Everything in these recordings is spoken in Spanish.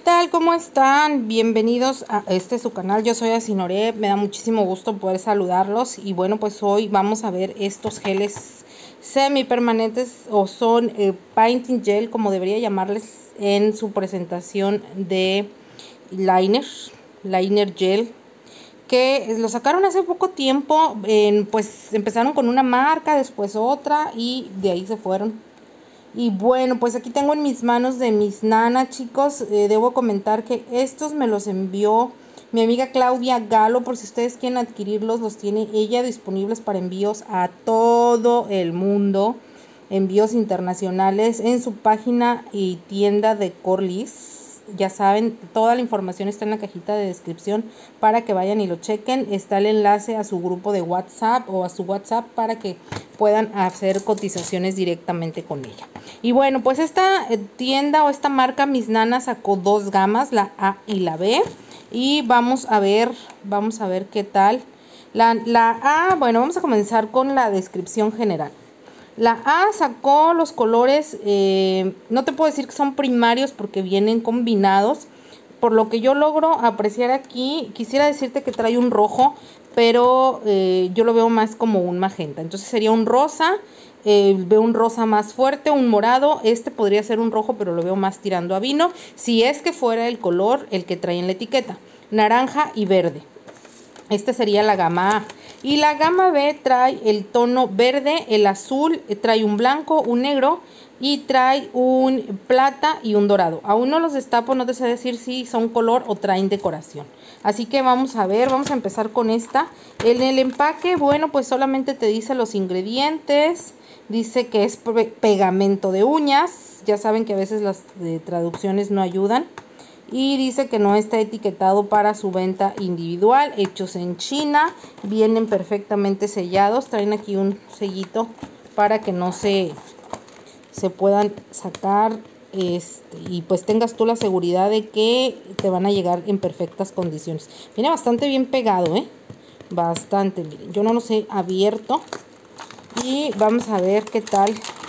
tal? ¿Cómo están? Bienvenidos a su canal. Yo soy Asinore. Me da muchísimo gusto poder saludarlos. Y bueno, pues hoy vamos a ver estos geles semipermanentes o son painting gel, como debería llamarles en su presentación de liner gel, que lo sacaron hace poco tiempo. Pues empezaron con una marca, después otra y de ahí se fueron. Y bueno, pues aquí tengo en mis manos de mis Nana, chicos. Debo comentar que estos me los envió mi amiga Claudia Galo. Por si ustedes quieren adquirirlos, los tiene ella disponibles para envíos a todo el mundo. Envíos internacionales en su página y tienda de Corliss. Ya saben, toda la información está en la cajita de descripción para que vayan y lo chequen. Está el enlace a su grupo de WhatsApp o a su WhatsApp para que puedan hacer cotizaciones directamente con ella. Y bueno, pues esta tienda o esta marca Mis Nana sacó dos gamas, la A y la B. Y vamos a ver qué tal. La A, bueno, vamos a comenzar con la descripción general. La A sacó los colores, no te puedo decir que son primarios porque vienen combinados. Por lo que yo logro apreciar aquí, quisiera decirte que trae un rojo, pero yo lo veo más como un magenta. Entonces sería un rosa, veo un rosa más fuerte, un morado. Este podría ser un rojo, pero lo veo más tirando a vino, si es que fuera el color el que trae en la etiqueta. Naranja y verde. Esta sería la gama A. Y la gama B trae el tono verde, el azul, trae un blanco, un negro y trae un plata y un dorado. Aún no los destapo, no te sé decir si son color o traen decoración. Así que vamos a ver, vamos a empezar con esta. En el empaque, bueno, pues solamente te dice los ingredientes. Dice que es pegamento de uñas. Ya saben que a veces las traducciones no ayudan. Y dice que no está etiquetado para su venta individual, hechos en China, vienen perfectamente sellados, traen aquí un sellito para que no se puedan sacar, y pues tengas tú la seguridad de que te van a llegar en perfectas condiciones. Viene bastante bien pegado, bastante, miren, yo no los he abierto y vamos a ver qué tal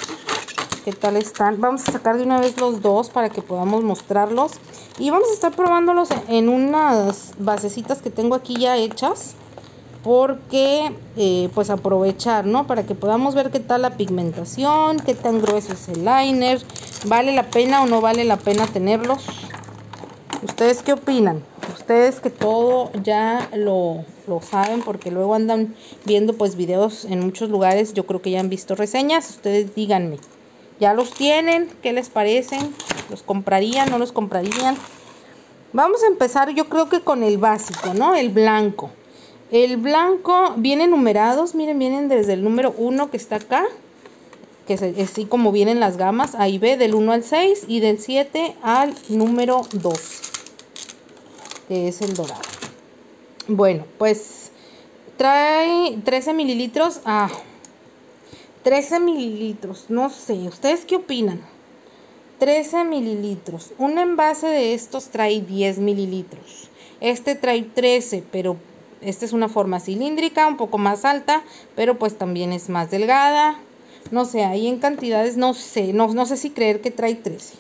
están. Vamos a sacar de una vez los dos para que podamos mostrarlos y vamos a estar probándolos en unas basecitas que tengo aquí ya hechas, porque pues aprovechar, ¿no? Para que podamos ver qué tal la pigmentación, qué tan grueso es el liner, vale la pena o no vale la pena tenerlos. ¿Ustedes qué opinan? Ustedes que todo ya lo saben, porque luego andan viendo pues videos en muchos lugares. Yo creo que ya han visto reseñas. Ustedes díganme, ¿ya los tienen? ¿Qué les parecen? ¿Los comprarían? ¿No los comprarían? Vamos a empezar, yo creo que con el básico, ¿no? El blanco. El blanco viene numerados, miren, vienen desde el número 1 que está acá, que es así como vienen las gamas, ahí ve, del 1 al 6 y del 7 al número 2, que es el dorado. Bueno, pues trae 13 mililitros. 13 mililitros, no sé, ¿ustedes qué opinan? 13 mililitros, un envase de estos trae 10 mililitros, este trae 13, pero esta es una forma cilíndrica, un poco más alta, pero pues también es más delgada, no sé, ahí en cantidades no sé, no sé si creer que trae 13.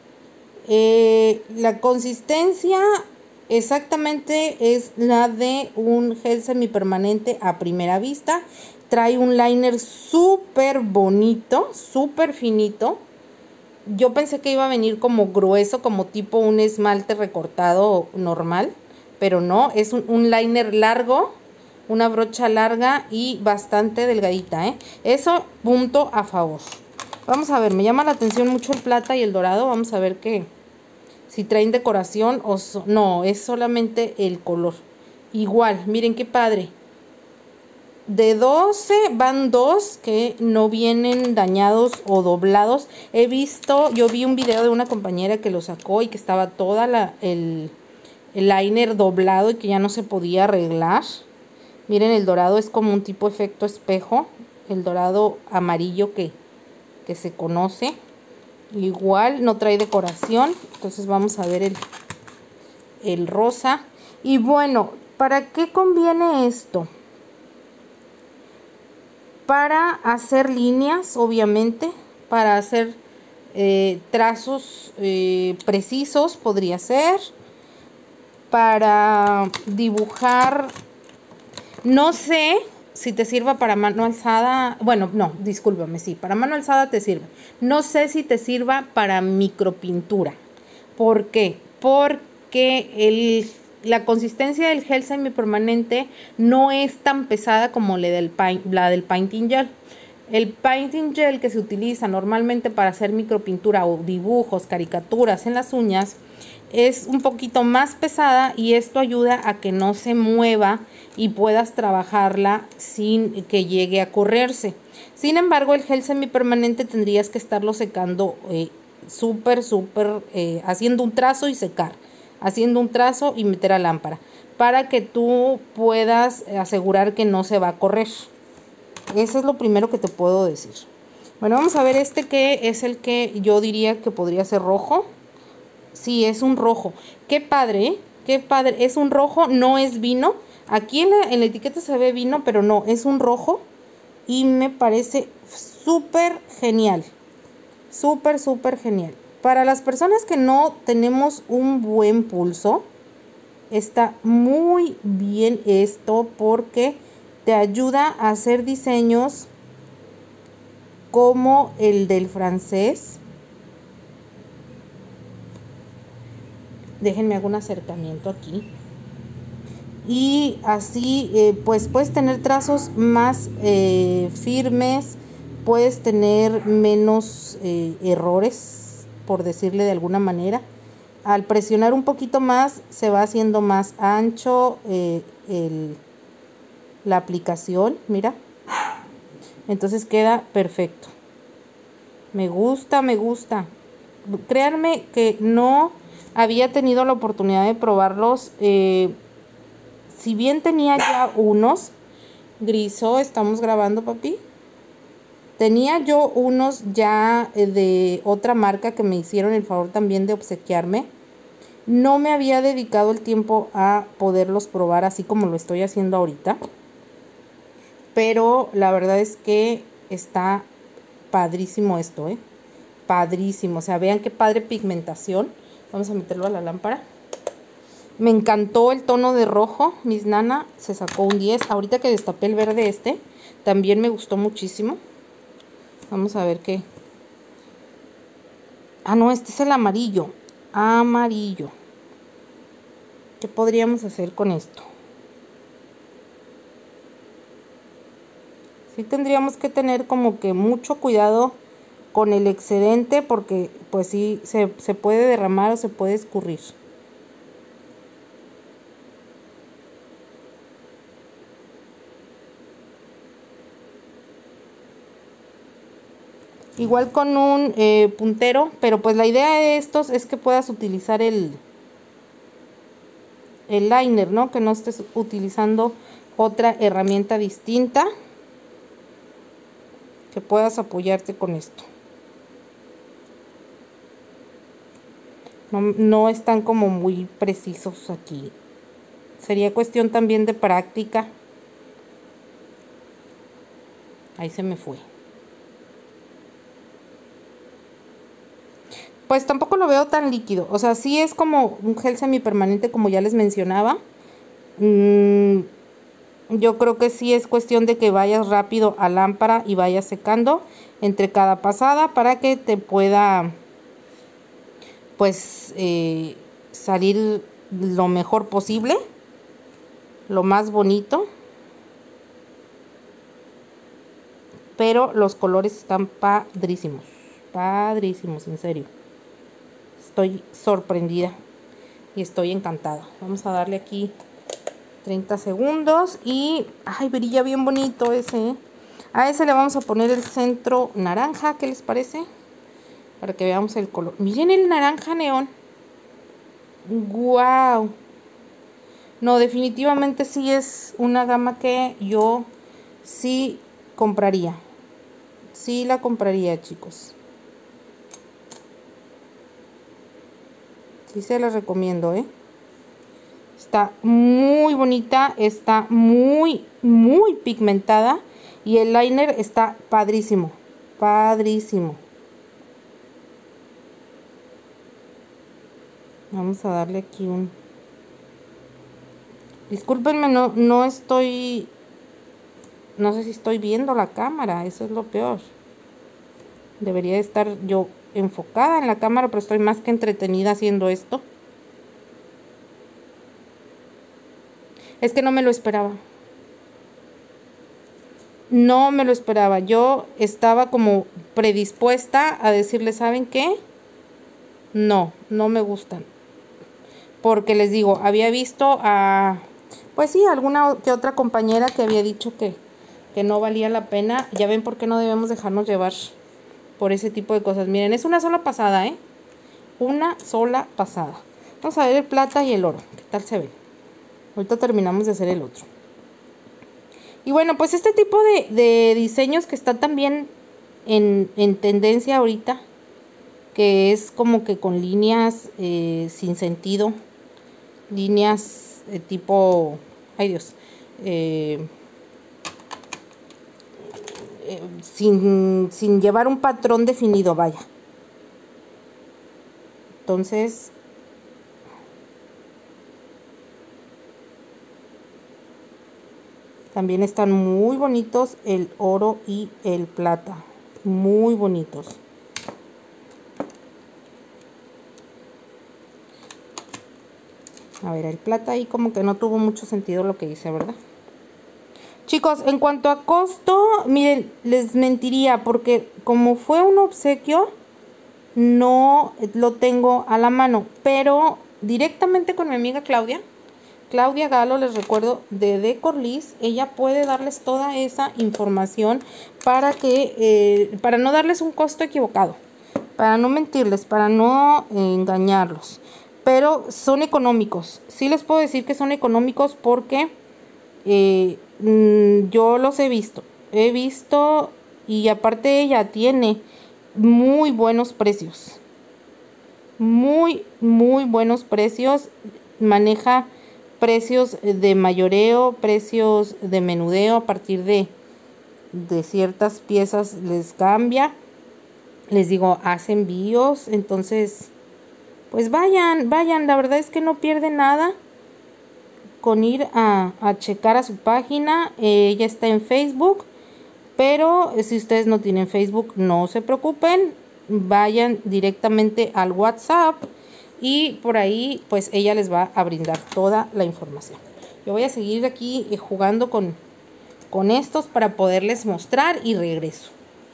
La consistencia exactamente es la de un gel semipermanente a primera vista. Trae un liner súper bonito, súper finito. Yo pensé que iba a venir como grueso, como tipo un esmalte recortado normal, pero no, es un liner largo, una brocha larga y bastante delgadita, Eso, punto a favor. Vamos a ver, me llama la atención mucho el plata y el dorado. Vamos a ver si traen decoración o no, es solamente el color. Igual, miren qué padre. De 12 van 2 que no vienen dañados o doblados. Yo vi un video de una compañera que lo sacó y que estaba toda el liner doblado y que ya no se podía arreglar. Miren, el dorado es como un tipo efecto espejo, el dorado amarillo que se conoce. Igual no trae decoración, entonces vamos a ver el rosa. Y bueno, ¿para qué conviene esto? Para hacer líneas, obviamente, para hacer trazos precisos, podría ser. Para dibujar, no sé si te sirva para mano alzada. Bueno, no, discúlpame, sí, para mano alzada te sirve. No sé si te sirva para micropintura. ¿Por qué? Porque la consistencia del gel semipermanente no es tan pesada como la del painting gel. El painting gel que se utiliza normalmente para hacer micropintura o dibujos, caricaturas en las uñas, es un poquito más pesada y esto ayuda a que no se mueva y puedas trabajarla sin que llegue a correrse. Sin embargo, el gel semipermanente tendrías que estarlo secando súper, haciendo un trazo y secar, haciendo un trazo y meter a lámpara, para que tú puedas asegurar que no se va a correr. Eso es lo primero que te puedo decir. Bueno, vamos a ver este que es el que yo diría que podría ser rojo. Sí, es un rojo. Qué padre, ¿eh? Qué padre. Es un rojo, no es vino. Aquí en la etiqueta se ve vino, pero no, es un rojo. Y me parece súper genial. Súper genial. Para las personas que no tenemos un buen pulso, está muy bien esto porque te ayuda a hacer diseños como el del francés. Déjenme hago un acercamiento aquí. Y así pues puedes tener trazos más firmes, puedes tener menos errores, por decirle de alguna manera. Al presionar un poquito más se va haciendo más ancho la aplicación, mira. Entonces queda perfecto. Me gusta. Créanme que no había tenido la oportunidad de probarlos. Si bien tenía ya unos, Griso, estamos grabando, papi. Tenía yo unos ya de otra marca que me hicieron el favor también de obsequiarme. No me había dedicado el tiempo a poderlos probar así como lo estoy haciendo ahorita. Pero la verdad es que está padrísimo esto, padrísimo. O sea, vean qué padre pigmentación. Vamos a meterlo a la lámpara. Me encantó el tono de rojo. Miss Nana se sacó un 10. Ahorita que destapé el verde también me gustó muchísimo. Vamos a ver qué. Ah, no, este es el amarillo. Amarillo. ¿Qué podríamos hacer con esto? Sí tendríamos que tener como que mucho cuidado con el excedente porque pues sí se puede derramar o se puede escurrir. Igual con un puntero, pero pues la idea de estos es que puedas utilizar el liner, ¿no? Que no estés utilizando otra herramienta distinta, que puedas apoyarte con esto. No están como muy precisos aquí. Sería cuestión también de práctica. Ahí se me fue. Pues tampoco lo veo tan líquido. O sea, sí es como un gel semipermanente, como ya les mencionaba. Yo creo que sí es cuestión de que vayas rápido a lámpara y vayas secando entre cada pasada para que te pueda pues salir lo mejor posible, lo más bonito. Pero los colores están padrísimos, padrísimos, en serio. Estoy sorprendida y estoy encantada. Vamos a darle aquí 30 segundos y ay, brilla bien bonito ese. A ese le vamos a poner el centro naranja, ¿qué les parece? Para que veamos el color. Miren el naranja neón. Wow. No, definitivamente sí es una gama que yo sí compraría. Sí la compraría, chicos. Sí se las recomiendo, Está muy bonita, está muy pigmentada y el liner está padrísimo, padrísimo. Vamos a darle aquí un... Discúlpenme, no estoy... No sé si estoy viendo la cámara, eso es lo peor. Debería estar yo enfocada en la cámara, pero estoy más que entretenida haciendo esto. Es que no me lo esperaba. No me lo esperaba. Yo estaba como predispuesta a decirle, ¿saben qué? No me gustan. Porque les digo, había visto a... Pues sí, alguna que otra compañera que había dicho que no valía la pena. Ya ven por qué no debemos dejarnos llevar por ese tipo de cosas. Miren, es una sola pasada, ¿eh? Una sola pasada. Vamos a ver el plata y el oro. ¿Qué tal se ve? Ahorita terminamos de hacer el otro. Y bueno, pues este tipo de diseños que está también en tendencia ahorita, que es como que con líneas sin sentido, líneas tipo, ay Dios, sin llevar un patrón definido, vaya. Entonces, también están muy bonitos el oro y el plata, muy bonitos. A ver, el plata ahí como que no tuvo mucho sentido lo que hice, ¿verdad? Chicos, en cuanto a costo, miren, les mentiría porque como fue un obsequio, no lo tengo a la mano, pero directamente con mi amiga Claudia Galo, les recuerdo, de Decorlis, ella puede darles toda esa información para que, para no darles un costo equivocado, para no mentirles, para no engañarlos, pero son económicos. Sí les puedo decir que son económicos porque yo los he visto y aparte ella tiene muy buenos precios, muy buenos precios, maneja precios de mayoreo, precios de menudeo, a partir de ciertas piezas les cambia, les digo, hace envíos, entonces pues vayan, la verdad es que no pierden nada con ir a checar a su página. Ella está en Facebook, pero si ustedes no tienen Facebook, no se preocupen, vayan directamente al WhatsApp y por ahí pues ella les va a brindar toda la información. Yo voy a seguir aquí jugando con estos para poderles mostrar y regreso.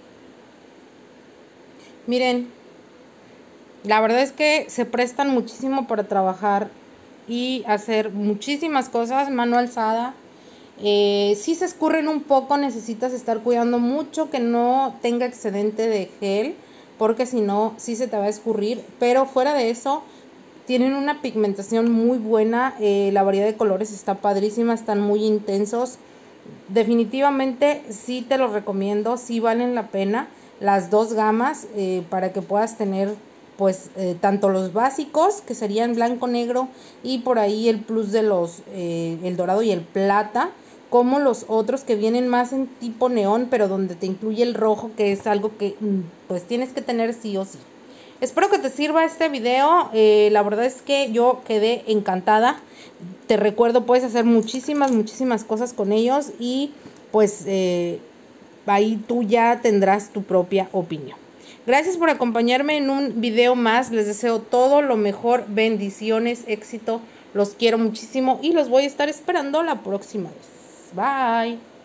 Miren, la verdad es que se prestan muchísimo para trabajar y hacer muchísimas cosas, mano alzada. Si se escurren un poco, necesitas estar cuidando mucho que no tenga excedente de gel, porque si no, sí se te va a escurrir. Pero fuera de eso, tienen una pigmentación muy buena, la variedad de colores está padrísima, están muy intensos. Definitivamente sí te los recomiendo, sí valen la pena las dos gamas, para que puedas tener pues tanto los básicos, que serían blanco, negro, y por ahí el plus de los el dorado y el plata, como los otros que vienen más en tipo neón, pero donde te incluye el rojo, que es algo que pues tienes que tener sí o sí. Espero que te sirva este video. La verdad es que yo quedé encantada. Te recuerdo, puedes hacer muchísimas cosas con ellos y pues ahí tú ya tendrás tu propia opinión. Gracias por acompañarme en un video más. Les deseo todo lo mejor. Bendiciones, éxito. Los quiero muchísimo y los voy a estar esperando la próxima vez. Bye.